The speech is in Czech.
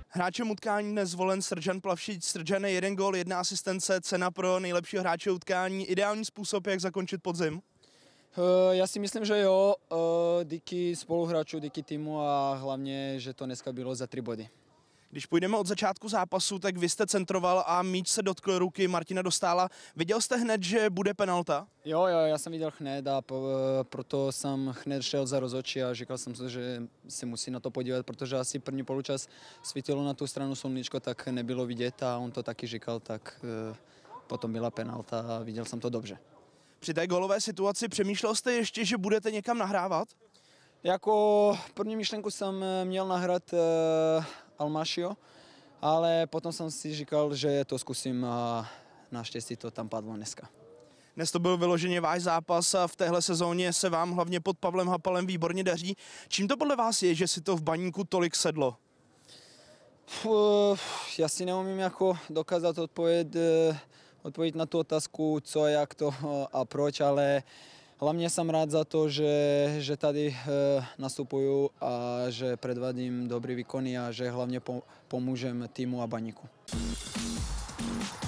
Hráčem utkání dnes zvolen Srdjan Plavšič. Srdjane, 1 gól, 1 asistence, cena pro nejlepšího hráče utkání. Ideální způsob, jak zakončit podzim? Ja si myslím, že jo, díky spoluhráčů, díky týmu a hlavně, že to dneska bylo za 3 body. Když půjdeme od začátku zápasu, tak vy jste centroval a míč se dotkl ruky Martina Dostála. Viděl jste hned, že bude penalta? Jo, já jsem viděl hned a proto jsem hned šel za rozhodčí a říkal jsem si, že se musí na to podívat, protože asi první poločas svítilo na tu stranu sluníčko, tak nebylo vidět a on to taky říkal, tak potom byla penalta a viděl jsem to dobře. Při té golové situaci přemýšlel jste ještě, že budete někam nahrávat? Jako první myšlenku jsem měl nahrát Almašio, ale potom jsem si říkal, že to zkusím a naštěstí to tam padlo dneska. Dnes to byl vyloženě váš zápas a v téhle sezóně se vám hlavně pod Pavlem Hapalem výborně daří. Čím to podle vás je, že si to v Baníku tolik sedlo? Já si neumím jako dokázat odpovědět na tu otázku, co, jak to a proč, ale hlavně jsem rád za to, že tady nastupuju a že predvádím dobrý výkony a že hlavně pomůžem týmu a Baníku.